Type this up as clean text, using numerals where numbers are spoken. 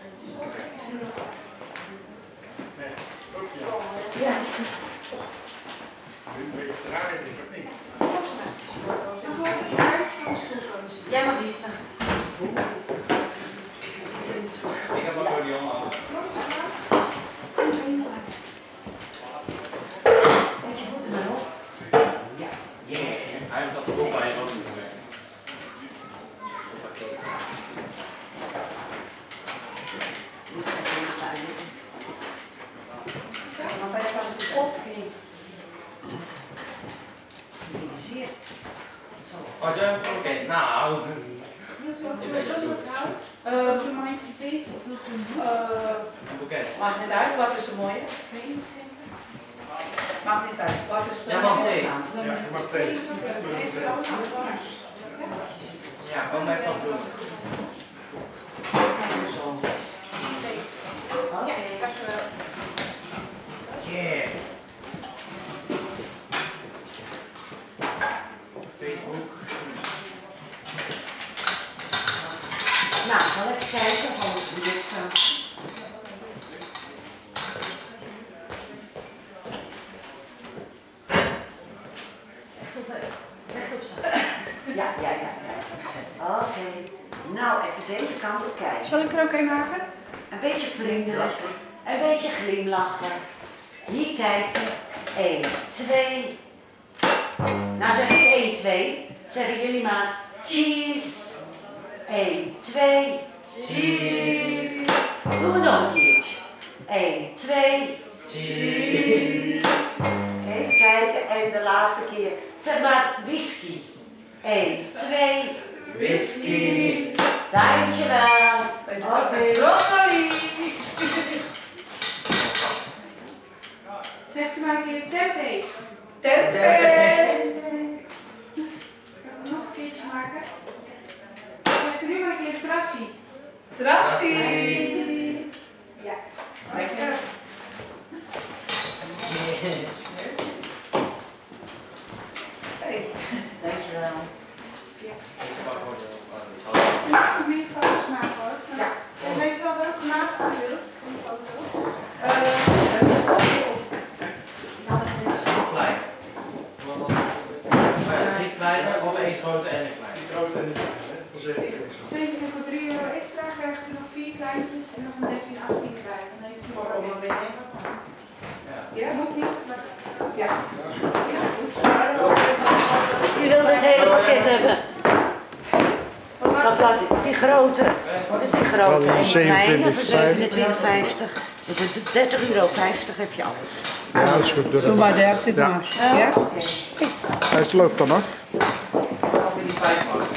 Ja. Jij mag hier staan. Ik heb ook door die jongen. Zet je voeten maar op. Ja. Yeah. Hij heeft dat goed bij zo moeten werken. Want hij staat dus op knie. Gefeliciteerd. Zo. Oh, oké, nou. Wilt u ook een mandje feest of wilt u een boek? Een boeket. Maakt niet uit, wat is er mooi? Maakt niet uit, wat is er Ja, mag mooi thee. staan? Ja, je mag thee. Ja, kom maar van vloed. Zo. Oké. Yeah. Facebook. Nou, ik zal even kijken of alles goed staat. Rechtop staan. Ja. Oké. Nou, even deze kant op kijken. Zal ik er ook een maken? Een beetje vriendelijk. Een beetje glimlachen. Hier kijken. 1, 2. Nou zeg ik 1, 2. Zeggen jullie maar cheese. 1, 2. Cheese. Doen we nog een keertje. 1, 2. Cheese. Even kijken. En de laatste keer. Zeg maar whisky. 1, 2. Whisky. Dankjewel. Oké. Broccoli. Zegt u maar een keer tempeh. Tempeh. Kan ik nog een keertje maken? Zegt u nu maar een keer trassie. Trassie. Ja. Lekker. Hey. Dankjewel. U mag nog meer foto's maken hoor. Ja. En weet u wel welke maat u wilt van de foto? Klein. Drie kleine of één grote en een klein. Die grote en die kleine, hè? Van 7 keer zo. 7 keer voor €3 extra krijgt u nog 4 kleintjes en nog een 13, 18 erbij. Dan heeft u nog een beetje. Ja, moet niet, maar Ja. Ja, is goed. Je wil het hele pakket hebben. Zal ik laten zien. Die grote. Wat is die grote? Wel, En die kleine voor 27,50. €27,50. Dus voor €30,50 heb je alles. Ja, dat is goed. Doe maar 30 Ja. maar. Ja? Oké. Hij loopt dan nog. Of in die 5 maken.